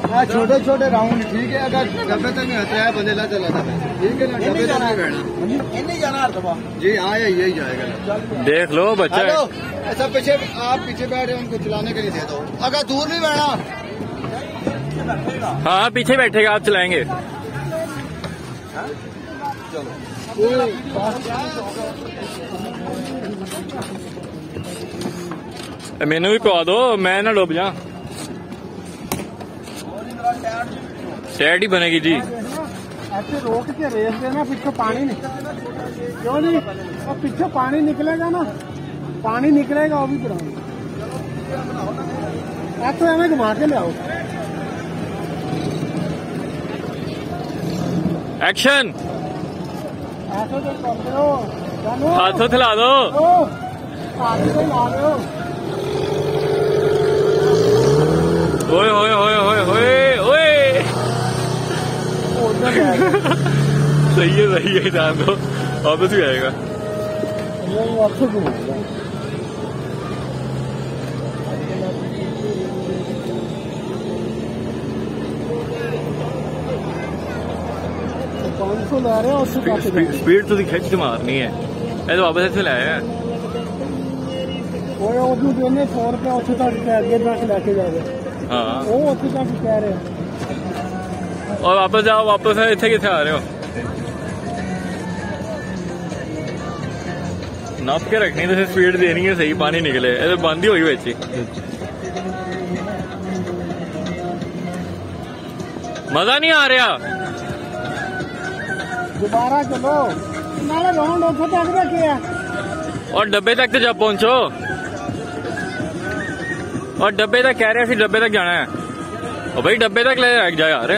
छोटे छोटे राउंड ठीक है। अगर डब्बे तक में है बंदे ला चला था ठीक है ना, डब्बे तक नहीं बैठना नहीं जाना जी। हाँ यही जाएगा। देख लो बच्चा ऐसा पीछे आप पीछे बैठे उनको चलाने के लिए दे दो। अगर दूर नहीं बैठना हाँ पीछे बैठेगा आप चलाएंगे। चलो मैनू भी पवा दो, मैं ना डूब जा। टैड ही बनेगी जी। ऐसे रोक के रेस देना, पीछे पानी नहीं क्यों नहीं, और पीछे पानी निकलेगा ना, पानी निकलेगा वो भी कराओ। ऐसे हमें घुमा के ले आओ। एक्शन। ऐसे तो कर दो, हाथों हिला दो। पानी से ला दो। ओए ओए ओए ओए ओए ओए सही है जान दो, वापस भी आएगा। स्पीड तो खिंच के मारनी है, तो वापस ऐसे लाया है। 100 रुपया ਉੱਥੇ तक ਅੱਗੇ तक लेके जाओगे। हाँ वो ਉੱਥੇ तक कह रहे हैं। और वापस जाओ, वापस इतने कितने आ रहे हो? नाप के रखनी तो स्पीड देनी है सही, पानी निकले। ये तो बंद ही हुई बच्ची। मजा नहीं आ रहा। दोबारा चलो नाले राउंड ਉੱਥੇ तक रखे। और डब्बे तक तो जब पहुंचो, और डब्बे तक कह रहे हैं डब्बे तक जाना है। और भाई डब्बे तक ले जा यार।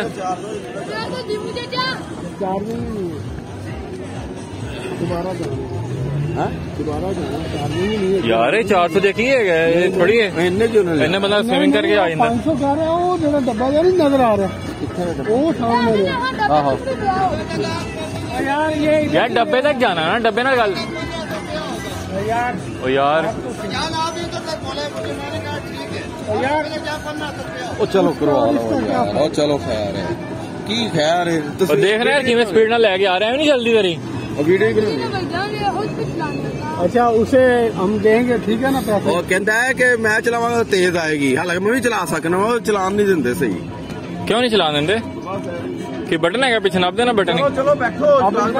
दोबारा जाना यार 400 देखिए थोड़ी है। इन्ने बंदा स्विमिंग करके आ जाता। 500 कह रहे हो जो डब्बा नहीं नजर आ रहा वो सामने। यार डब्बे तक जाना ना, डब्बे ना गल यार चलो करवा लो। चलो खैर है की खैर है। तो देख रहे हैं कि स्पीड ना लेके आ रहे हैं, नहीं जल्दी करी वीडियो ही बनानी। अच्छा उसे हम देंगे ठीक है ना पैसे। वो कहता है कि मैं चलावांगा तेज आएगी, हालांकि मैं भी चला सकना, वो चलान नहीं देते सही। क्यों नहीं चलान देंगे? कि बटन है क्या पीछे, नाप देना बटन। चलो बैठो।